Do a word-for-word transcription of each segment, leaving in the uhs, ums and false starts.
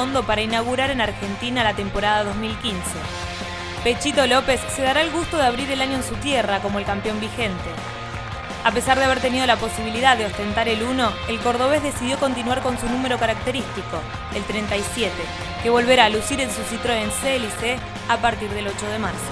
Hondo para inaugurar en Argentina la temporada dos mil quince. Pechito López se dará el gusto de abrir el año en su tierra como el campeón vigente. A pesar de haber tenido la posibilidad de ostentar el uno, el cordobés decidió continuar con su número característico, el treinta y siete, que volverá a lucir en su Citroën C L C a partir del ocho de marzo.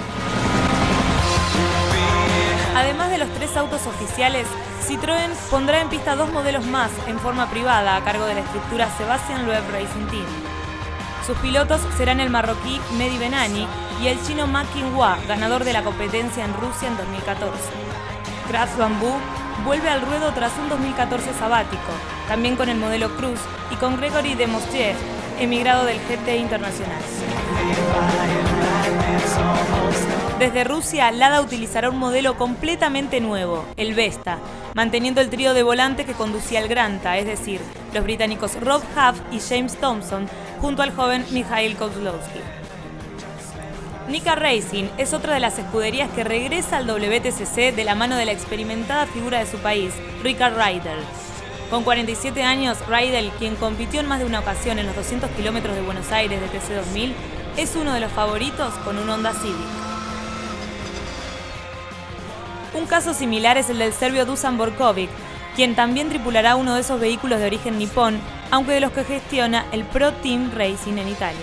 Además de los tres autos oficiales, Citroën pondrá en pista dos modelos más en forma privada a cargo de la estructura Sebastian Loeb Racing Team. Sus pilotos serán el marroquí Mehdi Benani y el chino Ma Qinghua, ganador de la competencia en Rusia en dos mil catorce. Craft Bamboo vuelve al ruedo tras un dos mil catorce sabático, también con el modelo Cruz y con Gregory Demostier, emigrado del G T Internacional. Desde Rusia, Lada utilizará un modelo completamente nuevo, el Vesta, manteniendo el trío de volante que conducía el Granta, es decir, los británicos Rob Huff y James Thompson, junto al joven Mikhail Kozlowski. Nika Racing es otra de las escuderías que regresa al W T C C de la mano de la experimentada figura de su país, Rickard Rydell. Con cuarenta y siete años, Rydell, quien compitió en más de una ocasión en los doscientos kilómetros de Buenos Aires de T C dos mil, es uno de los favoritos con un Honda Civic. Un caso similar es el del serbio Dusan Borkovic, quien también tripulará uno de esos vehículos de origen nipón, aunque de los que gestiona el Pro Team Racing en Italia.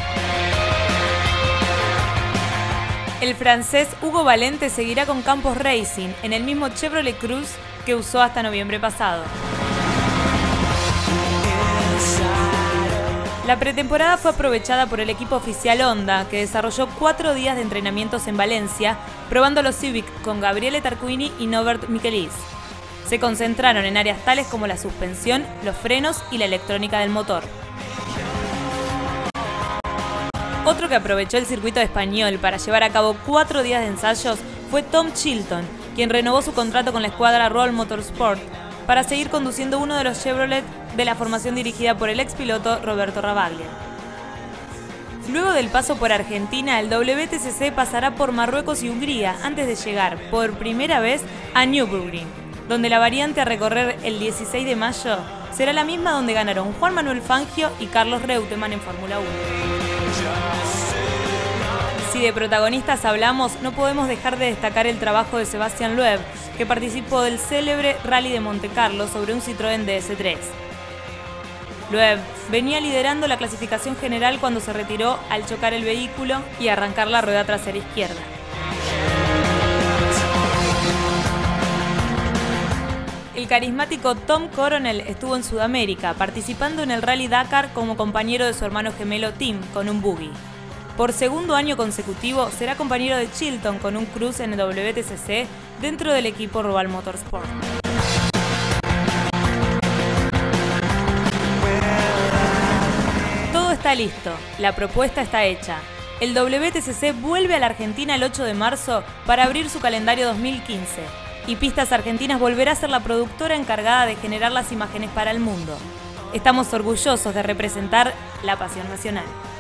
El francés Hugo Valente seguirá con Campos Racing en el mismo Chevrolet Cruze que usó hasta noviembre pasado. La pretemporada fue aprovechada por el equipo oficial Honda, que desarrolló cuatro días de entrenamientos en Valencia, probando los Civic con Gabriele Tarquini y Norbert Michelis. Se concentraron en áreas tales como la suspensión, los frenos y la electrónica del motor. Otro que aprovechó el circuito español para llevar a cabo cuatro días de ensayos fue Tom Chilton, quien renovó su contrato con la escuadra Roll Motorsport para seguir conduciendo uno de los Chevrolet de la formación dirigida por el expiloto Roberto Ravaglia. Luego del paso por Argentina, el W T C C pasará por Marruecos y Hungría antes de llegar, por primera vez, a Nürburgring, donde la variante a recorrer el dieciséis de mayo será la misma donde ganaron Juan Manuel Fangio y Carlos Reutemann en Fórmula uno. Si de protagonistas hablamos, no podemos dejar de destacar el trabajo de Sebastian Loeb, que participó del célebre Rally de Monte Carlo sobre un Citroën D S tres. Loeb venía liderando la clasificación general cuando se retiró al chocar el vehículo y arrancar la rueda trasera izquierda. El carismático Tom Coronel estuvo en Sudamérica, participando en el Rally Dakar como compañero de su hermano gemelo Tim, con un buggy. Por segundo año consecutivo, será compañero de Chilton con un Cruze en el W T C C dentro del equipo Roval Motorsport. Todo está listo, la propuesta está hecha. El W T C C vuelve a la Argentina el ocho de marzo para abrir su calendario dos mil quince. Y Pistas Argentinas volverá a ser la productora encargada de generar las imágenes para el mundo. Estamos orgullosos de representar la pasión nacional.